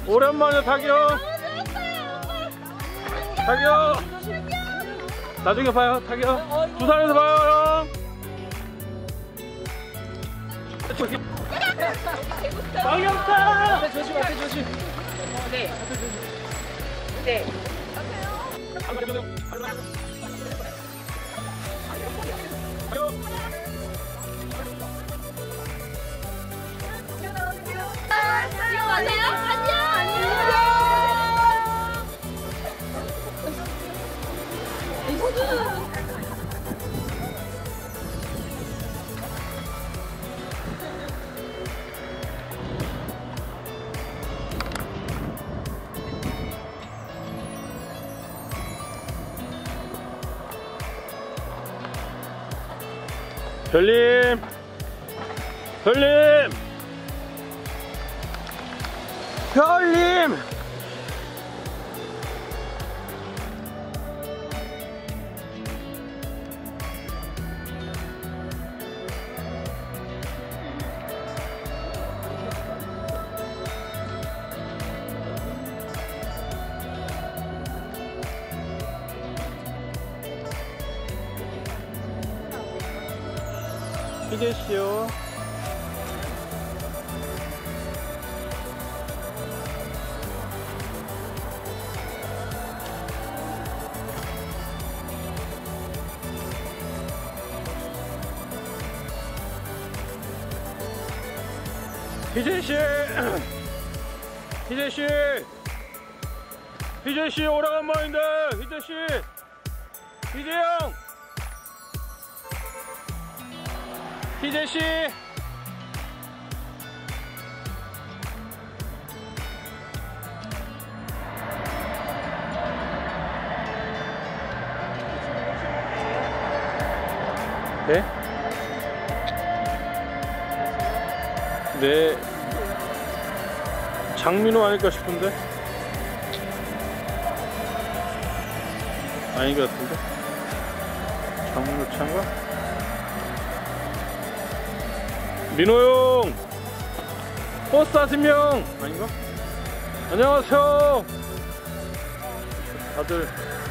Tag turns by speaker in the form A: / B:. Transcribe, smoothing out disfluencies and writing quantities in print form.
A: 오랜만에 타기요. 타기요. 나중에 봐요. 타기요. 부산에서 봐요 형. 방영타.
B: 앞에 조심, 앞에 조심. 네. 네.
C: 안녕.
A: 별님, 별님, 별님. 희재씨요. 희재씨, 희재씨, 희재씨 오래간만인데. 희재씨, 희재형, 희재씨. 네? 네. 장민호 아닐까 싶은데? 아닌 것 같은데? 장민호 차인가? 민호형! 버스 타시명! 아닌가? 안녕하세요! 다들